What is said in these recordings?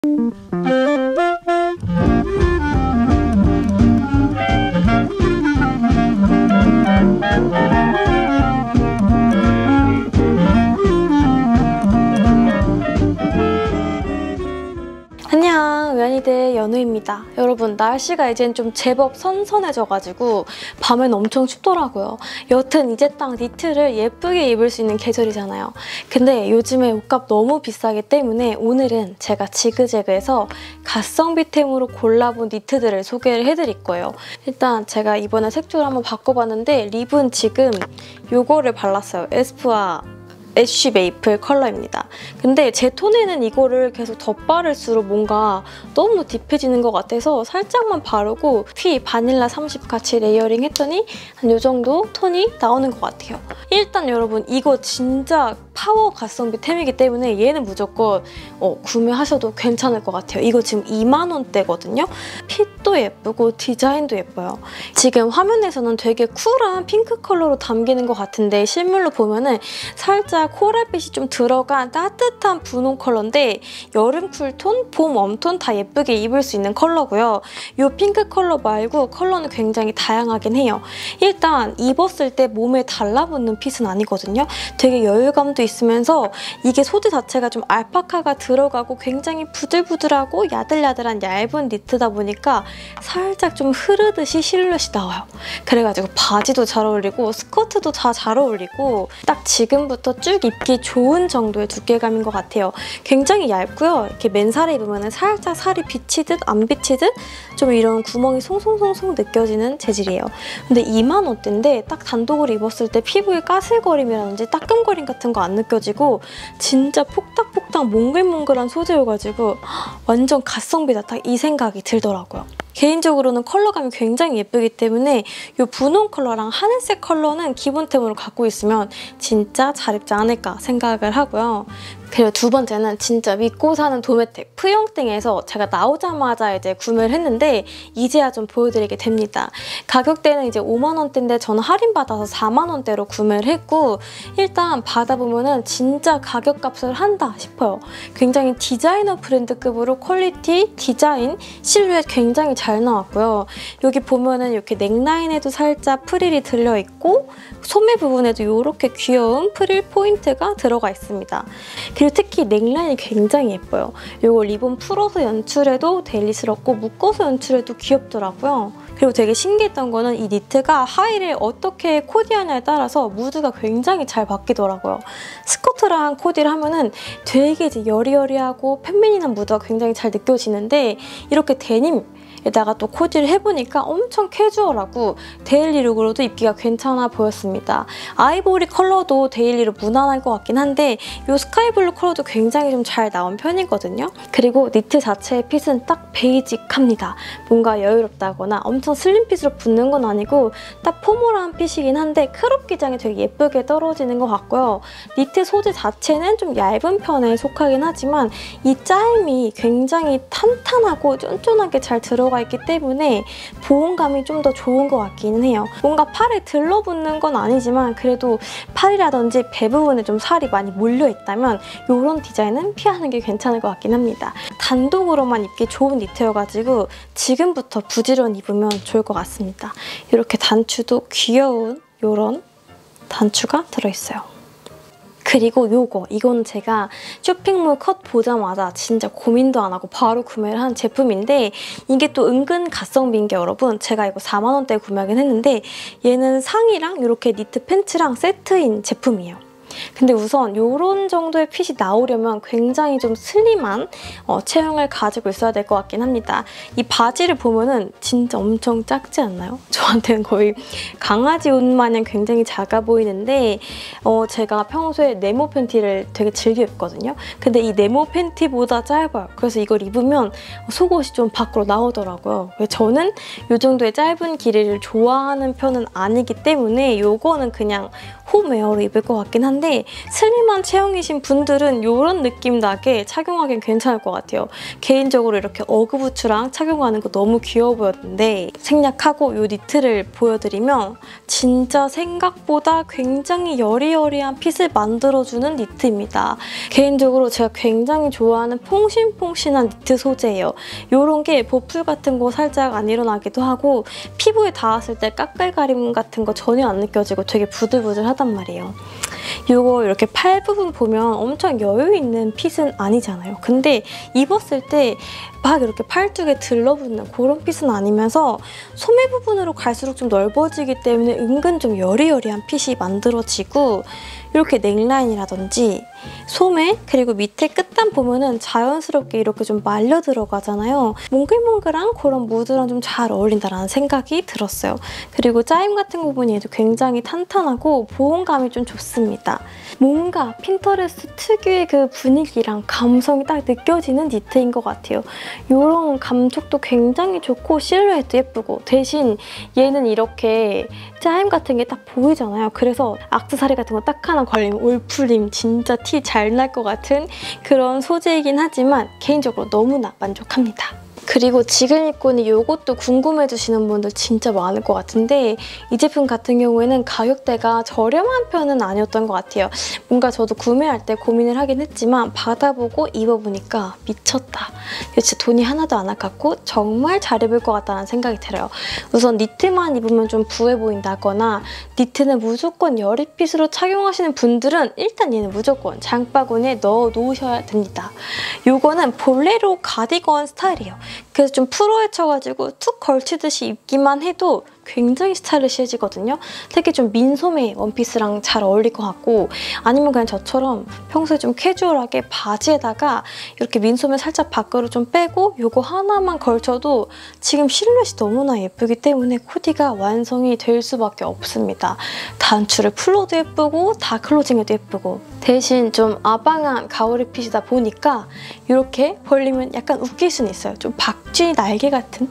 안녕, 연희대 연우입니다. 여러분, 날씨가 이젠 좀 제법 선선해져가지고 밤엔 엄청 춥더라고요. 여튼 이제 딱 니트를 예쁘게 입을 수 있는 계절이잖아요. 근데 요즘에 옷값 너무 비싸기 때문에 오늘은 제가 지그재그에서 가성비템으로 골라본 니트들을 소개를 해드릴 거예요. 일단 제가 이번에 색조를 한번 바꿔봤는데 립은 지금 요거를 발랐어요. 에스쁘아 애쉬 메이플 컬러입니다. 근데 제 톤에는 이거를 계속 덧바를수록 뭔가 너무 딥해지는 것 같아서 살짝만 바르고 피 바닐라 30 같이 레이어링 했더니 한 요 정도 톤이 나오는 것 같아요. 일단 여러분 이거 진짜 파워 가성비 템이기 때문에 얘는 무조건 구매하셔도 괜찮을 것 같아요. 이거 지금 2만 원대거든요. 핏도 예쁘고 디자인도 예뻐요. 지금 화면에서는 되게 쿨한 핑크 컬러로 담기는 것 같은데 실물로 보면은 살짝 코랄빛이 좀 들어간 따뜻한 분홍 컬러인데 여름 쿨톤, 봄 웜톤 다 예쁘게 입을 수 있는 컬러고요. 이 핑크 컬러 말고 컬러는 굉장히 다양하긴 해요. 일단 입었을 때 몸에 달라붙는 핏은 아니거든요. 되게 여유감도 있으면서 이게 소재 자체가 좀 알파카가 들어가고 굉장히 부들부들하고 야들야들한 얇은 니트다 보니까 살짝 좀 흐르듯이 실루엣이 나와요. 그래가지고 바지도 잘 어울리고 스커트도 다 잘 어울리고 딱 지금부터 쭉 입기 좋은 정도의 두께감인 것 같아요. 굉장히 얇고요. 이렇게 맨살에 입으면 살짝 살이 비치듯 안 비치듯 좀 이런 구멍이 송송송송 느껴지는 재질이에요. 근데 2만 원대인데 딱 단독으로 입었을 때 피부에 까슬거림이라든지 따끔거림 같은 거 안 느껴지고 진짜 폭닥폭닥 몽글몽글한 소재여가지고 완전 가성비다 딱 이 생각이 들더라고요. 개인적으로는 컬러감이 굉장히 예쁘기 때문에 이 분홍 컬러랑 하늘색 컬러는 기본템으로 갖고 있으면 진짜 잘 입지 않을까 생각을 하고요. 그리고 두 번째는 진짜 믿고 사는 도메텍 프용땡에서 제가 나오자마자 이제 구매를 했는데 이제야 좀 보여드리게 됩니다. 가격대는 이제 5만 원대인데 저는 할인받아서 4만 원대로 구매를 했고 일단 받아보면은 진짜 가격값을 한다 싶어요. 굉장히 디자이너 브랜드급으로 퀄리티, 디자인, 실루엣 굉장히 잘 나왔고요. 여기 보면은 이렇게 넥라인에도 살짝 프릴이 들려있고 소매 부분에도 이렇게 귀여운 프릴 포인트가 들어가 있습니다. 그리고 특히 넥라인이 굉장히 예뻐요. 이거 리본 풀어서 연출해도 데일리스럽고 묶어서 연출해도 귀엽더라고요. 그리고 되게 신기했던 거는 이 니트가 하의를 어떻게 코디하냐에 따라서 무드가 굉장히 잘 바뀌더라고요. 스커트랑 코디를 하면은 되게 이제 여리여리하고 페미닌한 무드가 굉장히 잘 느껴지는데 이렇게 데님에다가 또 코디를 해보니까 엄청 캐주얼하고 데일리룩으로도 입기가 괜찮아 보였습니다. 아이보리 컬러도 데일리로 무난할 것 같긴 한데 이 스카이블루 컬러도 굉장히 좀 잘 나온 편이거든요. 그리고 니트 자체의 핏은 딱 베이직합니다. 뭔가 여유롭다거나 엄청 슬림 핏으로 붙는 건 아니고 딱 포멀한 핏이긴 한데 크롭 기장이 되게 예쁘게 떨어지는 것 같고요. 니트 소재 자체는 좀 얇은 편에 속하긴 하지만 이 짜임이 굉장히 탄탄하고 쫀쫀하게 잘 들어가 있기 때문에 보온감이 좀 더 좋은 것 같기는 해요. 뭔가 팔에 들러붙는 건 아니지만 그래도 팔이라든지 배 부분에 좀 살이 많이 몰려있다면 이런 디자인은 피하는 게 괜찮을 것 같긴 합니다. 단독으로만 입기 좋은 니트여가지고 지금부터 부지런히 입으면 좋을 것 같습니다. 이렇게 단추도 귀여운 이런 단추가 들어있어요. 그리고 이건 제가 쇼핑몰 컷 보자마자 진짜 고민도 안 하고 바로 구매를 한 제품인데 이게 또 은근 가성비인 게 여러분 제가 이거 4만 원대에 구매하긴 했는데 얘는 상의랑 이렇게 니트 팬츠랑 세트인 제품이에요. 근데 우선 이런 정도의 핏이 나오려면 굉장히 좀 슬림한 체형을 가지고 있어야 될 것 같긴 합니다. 이 바지를 보면은 진짜 엄청 작지 않나요? 저한테는 거의 강아지 옷 마냥 굉장히 작아 보이는데 제가 평소에 네모 팬티를 되게 즐겨 입거든요. 근데 이 네모 팬티보다 짧아요. 그래서 이걸 입으면 속옷이 좀 밖으로 나오더라고요. 저는 이 정도의 짧은 길이를 좋아하는 편은 아니기 때문에 이거는 그냥 홈웨어로 입을 것 같긴 한데 한데 슬림한 체형이신 분들은 이런 느낌 나게 착용하기엔 괜찮을 것 같아요. 개인적으로 이렇게 어그부츠랑 착용하는 거 너무 귀여워 보였는데 생략하고 이 니트를 보여드리면 진짜 생각보다 굉장히 여리여리한 핏을 만들어주는 니트입니다. 개인적으로 제가 굉장히 좋아하는 퐁신퐁신한 니트 소재예요. 이런 게 보풀 같은 거 살짝 안 일어나기도 하고 피부에 닿았을 때 까끌가림 같은 거 전혀 안 느껴지고 되게 부들부들하단 말이에요. 이거 이렇게 팔 부분 보면 엄청 여유 있는 핏은 아니잖아요. 근데 입었을 때 막 이렇게 팔뚝에 들러붙는 그런 핏은 아니면서 소매 부분으로 갈수록 좀 넓어지기 때문에 은근 좀 여리여리한 핏이 만들어지고 이렇게 넥라인이라든지 소매 그리고 밑에 끝단 보면은 자연스럽게 이렇게 좀 말려 들어가잖아요. 몽글몽글한 그런 무드랑 좀 잘 어울린다라는 생각이 들었어요. 그리고 짜임 같은 부분이 굉장히 탄탄하고 보온감이 좀 좋습니다. 뭔가 핀터레스트 특유의 그 분위기랑 감성이 딱 느껴지는 니트인 것 같아요. 이런 감촉도 굉장히 좋고 실루엣도 예쁘고 대신 얘는 이렇게 짜임 같은 게 딱 보이잖아요. 그래서 액세서리 같은 거 딱 하나 걸리면 올풀림 진짜 티 잘 날 것 같은 그런 소재이긴 하지만 개인적으로 너무나 만족합니다. 그리고 지금 입고 있는 이것도 궁금해주시는 분들 진짜 많을 것 같은데 이 제품 같은 경우에는 가격대가 저렴한 편은 아니었던 것 같아요. 뭔가 저도 구매할 때 고민을 하긴 했지만 받아보고 입어보니까 미쳤다. 진짜 돈이 하나도 안 아깝고 정말 잘 입을 것 같다는 생각이 들어요. 우선 니트만 입으면 좀 부해 보인다거나 니트는 무조건 여리핏으로 착용하시는 분들은 일단 얘는 무조건 장바구니에 넣어 놓으셔야 됩니다. 이거는 볼레로 가디건 스타일이에요. 그래서 좀 프로헤쳐가지고 툭 걸치듯이 입기만 해도 굉장히 스타일리시해지거든요. 특히 좀 민소매 원피스랑 잘 어울릴 것 같고 아니면 그냥 저처럼 평소에 좀 캐주얼하게 바지에다가 이렇게 민소매 살짝 밖으로 좀 빼고 이거 하나만 걸쳐도 지금 실루엣이 너무나 예쁘기 때문에 코디가 완성이 될 수밖에 없습니다. 단추를 풀러도 예쁘고 다 클로징해도 예쁘고 대신 좀 아방한 가오리 핏이다 보니까 이렇게 벌리면 약간 웃길 수는 있어요. 좀 박쥐 날개 같은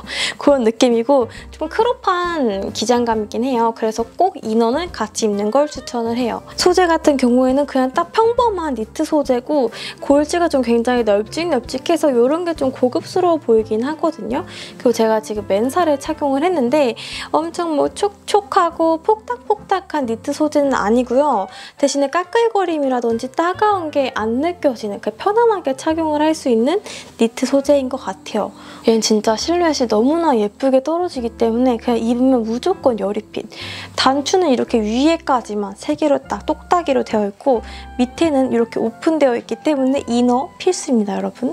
그런 느낌이고 좀 크롭한 기장감이긴 해요. 그래서 꼭 이너는 같이 입는 걸 추천을 해요. 소재 같은 경우에는 그냥 딱 평범한 니트 소재고 골지가 좀 굉장히 널찍널찍해서 이런 게 좀 고급스러워 보이긴 하거든요. 그리고 제가 지금 맨살에 착용을 했는데 엄청 뭐 촉촉하고 폭닥폭닥한 니트 소재는 아니고요. 대신에 까끌거림이라든지 따가운 게 안 느껴지는 편안하게 착용을 할 수 있는 니트 소재인 것 같아요. 얘는 진짜 실루엣이 너무나 예쁘게 떨어지기 때문에 그냥 입으면 무조건 여리핏. 단추는 이렇게 위에까지만 3개로 딱 똑딱이로 되어 있고 밑에는 이렇게 오픈되어 있기 때문에 이너 필수입니다, 여러분.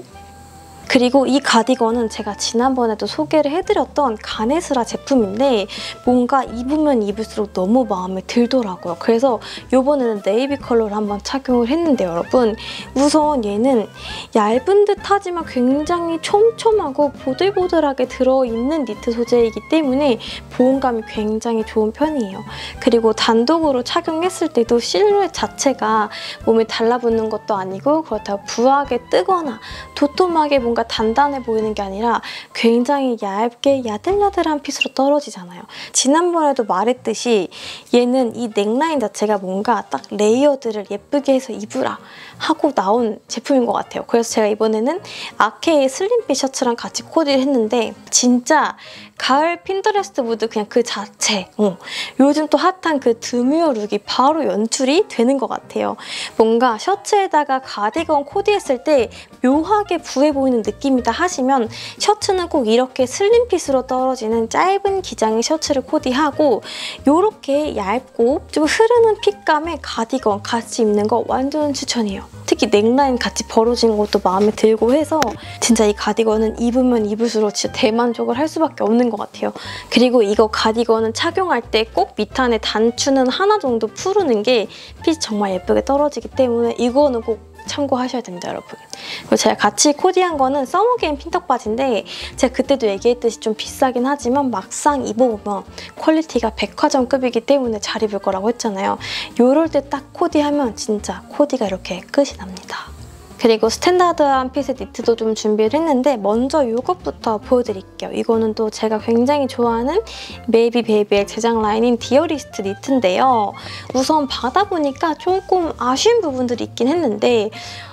그리고 이 가디건은 제가 지난번에도 소개를 해드렸던 가네스라 제품인데 뭔가 입으면 입을수록 너무 마음에 들더라고요. 그래서 이번에는 네이비 컬러를 한번 착용을 했는데 여러분 우선 얘는 얇은 듯하지만 굉장히 촘촘하고 보들보들하게 들어있는 니트 소재이기 때문에 보온감이 굉장히 좋은 편이에요. 그리고 단독으로 착용했을 때도 실루엣 자체가 몸에 달라붙는 것도 아니고 그렇다고 부하게 뜨거나 도톰하게 뭔가 단단해 보이는 게 아니라 굉장히 얇게 야들야들한 핏으로 떨어지잖아요. 지난번에도 말했듯이 얘는 이 넥라인 자체가 뭔가 딱 레이어드를 예쁘게 해서 입으라 하고 나온 제품인 것 같아요. 그래서 제가 이번에는 아케의 슬림핏 셔츠랑 같이 코디를 했는데 진짜 가을 핀터레스트 무드 그냥 그 자체 요즘 또 핫한 그 드뮤어 룩이 바로 연출이 되는 것 같아요. 뭔가 셔츠에다가 가디건 코디했을 때 묘하게 부해 보이는 느낌이다 하시면 셔츠는 꼭 이렇게 슬림핏으로 떨어지는 짧은 기장의 셔츠를 코디하고 이렇게 얇고 좀 흐르는 핏감의 가디건 같이 입는 거 완전 추천이에요. 특히 넥라인 같이 벌어진 것도 마음에 들고 해서 진짜 이 가디건은 입으면 입을수록 진짜 대만족을 할 수밖에 없는 것 같아요. 그리고 이거 가디건은 착용할 때 꼭 밑단에 단추는 하나 정도 푸르는 게 핏이 정말 예쁘게 떨어지기 때문에 이거는 꼭 참고하셔야 됩니다, 여러분. 그리고 제가 같이 코디한 거는 서머게임 핀턱 바지인데 제가 그때도 얘기했듯이 좀 비싸긴 하지만 막상 입어보면 퀄리티가 백화점급이기 때문에 잘 입을 거라고 했잖아요. 이럴 때 딱 코디하면 진짜 코디가 이렇게 끝이 납니다. 그리고 스탠다드한 핏의 니트도 좀 준비를 했는데 먼저 이것부터 보여드릴게요. 이거는 또 제가 굉장히 좋아하는 메이비 베이비의 제작 라인인 디어리스트 니트인데요. 우선 받아보니까 조금 아쉬운 부분들이 있긴 했는데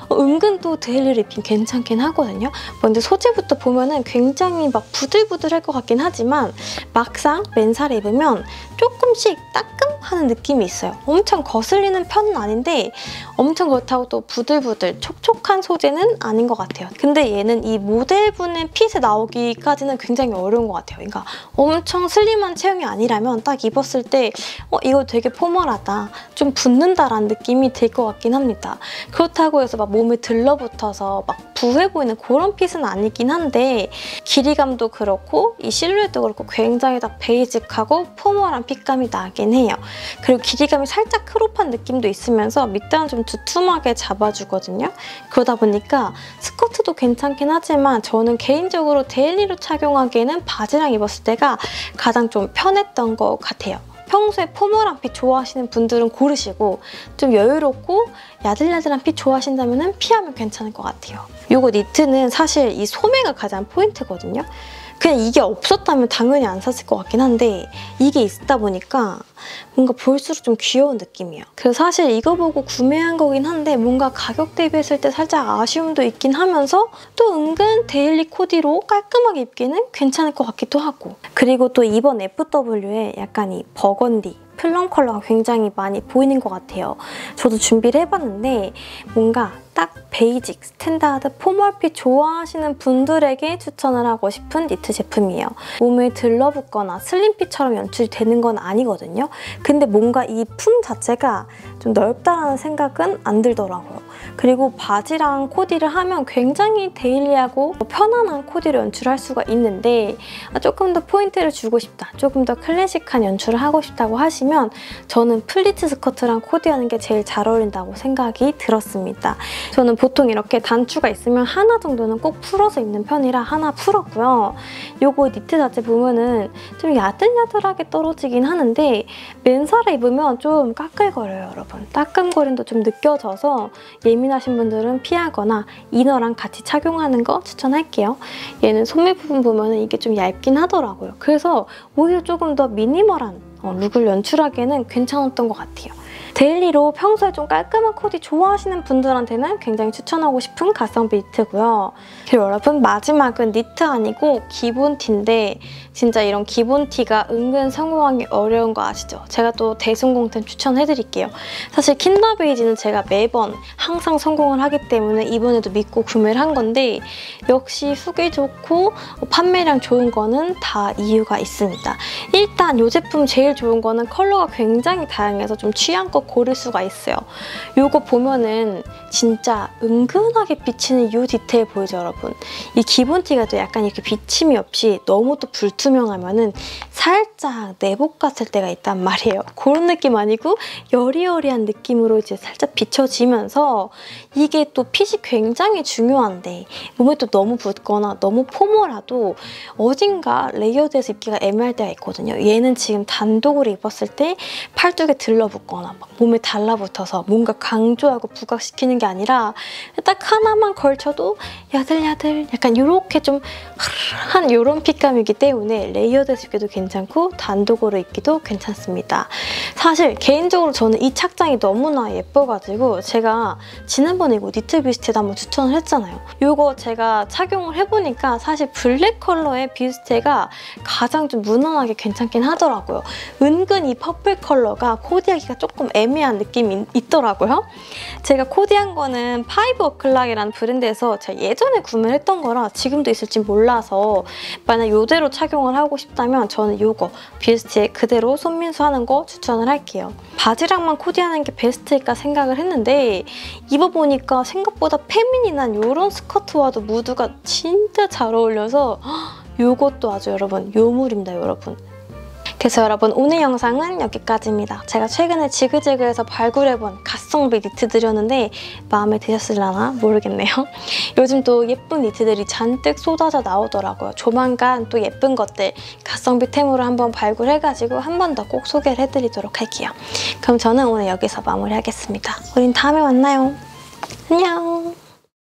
은근 또 데일리로 입긴 괜찮긴 하거든요. 먼저 소재부터 보면은 굉장히 막 부들부들할 것 같긴 하지만 막상 맨살에 입으면 조금씩 따끔하는 느낌이 있어요. 엄청 거슬리는 편은 아닌데 엄청 그렇다고 또 부들부들 촉촉한 소재는 아닌 것 같아요. 근데 얘는 이 모델분의 핏에 나오기까지는 굉장히 어려운 것 같아요. 그러니까 엄청 슬림한 체형이 아니라면 딱 입었을 때 이거 되게 포멀하다, 좀 붙는다라는 느낌이 들 것 같긴 합니다. 그렇다고 해서 막 몸에 들러붙어서 막 부해 보이는 그런 핏은 아니긴 한데 길이감도 그렇고 이 실루엣도 그렇고 굉장히 딱 베이직하고 포멀한 핏감이 나긴 해요. 그리고 길이감이 살짝 크롭한 느낌도 있으면서 밑단은 좀 두툼하게 잡아주거든요. 그러다 보니까 스커트도 괜찮긴 하지만 저는 개인적으로 데일리로 착용하기에는 바지랑 입었을 때가 가장 좀 편했던 것 같아요. 평소에 포멀한 핏 좋아하시는 분들은 고르시고 좀 여유롭고 야들야들한 핏 좋아하신다면 피하면 괜찮을 것 같아요. 이거 니트는 사실 이 소매가 가장 포인트거든요. 그냥 이게 없었다면 당연히 안 샀을 것 같긴 한데 이게 있다 보니까 뭔가 볼수록 좀 귀여운 느낌이에요. 그래서 사실 이거 보고 구매한 거긴 한데 뭔가 가격 대비했을 때 살짝 아쉬움도 있긴 하면서 또 은근 데일리 코디로 깔끔하게 입기는 괜찮을 것 같기도 하고. 그리고 또 이번 FW에 약간 이 버건디 플럼 컬러가 굉장히 많이 보이는 것 같아요. 저도 준비를 해봤는데 뭔가 딱 베이직, 스탠다드, 포멀핏 좋아하시는 분들에게 추천을 하고 싶은 니트 제품이에요. 몸에 들러붙거나 슬림핏처럼 연출이 되는 건 아니거든요. 근데 뭔가 이 품 자체가 좀 넓다라는 생각은 안 들더라고요. 그리고 바지랑 코디를 하면 굉장히 데일리하고 편안한 코디로 연출할 수가 있는데 조금 더 포인트를 주고 싶다, 조금 더 클래식한 연출을 하고 싶다고 하시면 저는 플리츠 스커트랑 코디하는 게 제일 잘 어울린다고 생각이 들었습니다. 저는 보통 이렇게 단추가 있으면 하나 정도는 꼭 풀어서 입는 편이라 하나 풀었고요. 요거 니트 자체 보면은 좀 야들야들하게 떨어지긴 하는데 맨살에 입으면 좀 까끌거려요, 여러분. 따끔거림도 좀 느껴져서 예민하신 분들은 피하거나 이너랑 같이 착용하는 거 추천할게요. 얘는 소매 부분 보면은 이게 좀 얇긴 하더라고요. 그래서 오히려 조금 더 미니멀한 룩을 연출하기에는 괜찮았던 것 같아요. 데일리로 평소에 좀 깔끔한 코디 좋아하시는 분들한테는 굉장히 추천하고 싶은 가성비 니트고요. 그리고 여러분 마지막은 니트 아니고 기본 티인데 진짜 이런 기본 티가 은근 성공하기 어려운 거 아시죠? 제가 또 대성공템 추천해드릴게요. 사실 킨더 베이지는 제가 매번 항상 성공을 하기 때문에 이번에도 믿고 구매를 한 건데 역시 후기 좋고 판매량 좋은 거는 다 이유가 있습니다. 일단 이 제품 제일 좋은 거는 컬러가 굉장히 다양해서 좀 취향껏 고를 수가 있어요. 이거 보면은 진짜 은근하게 비치는 이 디테일 보이죠, 여러분? 이 기본 티가 또 약간 이렇게 비침이 없이 너무 또 불투명하면은 살짝 내복 같을 때가 있단 말이에요. 그런 느낌 아니고 여리여리한 느낌으로 이제 살짝 비춰지면서 이게 또 핏이 굉장히 중요한데 몸에 또 너무 붙거나 너무 포멀하도 어딘가 레이어드해서 입기가 애매할 때가 있거든요. 얘는 지금 단독으로 입었을 때 팔뚝에 들러붙거나 막 몸에 달라붙어서 뭔가 강조하고 부각시키는 게 아니라 딱 하나만 걸쳐도 야들야들 약간 이렇게 좀 한 이런 핏감이기 때문에 레이어드해서 입기도 괜찮고 단독으로 입기도 괜찮습니다. 사실 개인적으로 저는 이 착장이 너무나 예뻐가지고 제가 지난번에 이거 니트 비스트에도 한번 추천을 했잖아요. 이거 제가 착용을 해보니까 사실 블랙 컬러의 비스트가 가장 좀 무난하게 괜찮긴 하더라고요. 은근 이 퍼플 컬러가 코디하기가 조금 애매한 느낌이 있더라고요. 제가 코디한 거는 파이브 어클락이라는 브랜드에서 제가 예전에 구매를 했던 거라 지금도 있을지 몰라서 만약 이대로 착용을 하고 싶다면 저는 이거 비스트에 그대로 손민수하는 거 추천을 할게요. 바지랑만 코디하는 게 베스트일까 생각을 했는데 입어보니까 생각보다 페미닌한 이런 스커트와도 무드가 진짜 잘 어울려서 이것도 아주 여러분 요물입니다, 여러분. 그래서 여러분 오늘 영상은 여기까지입니다. 제가 최근에 지그재그에서 발굴해본 가성비 니트들이었는데 마음에 드셨을라나 모르겠네요. 요즘 또 예쁜 니트들이 잔뜩 쏟아져 나오더라고요. 조만간 또 예쁜 것들 가성비템으로 한번 발굴해가지고 한 번 더 꼭 소개를 해드리도록 할게요. 그럼 저는 오늘 여기서 마무리하겠습니다. 우린 다음에 만나요. 안녕!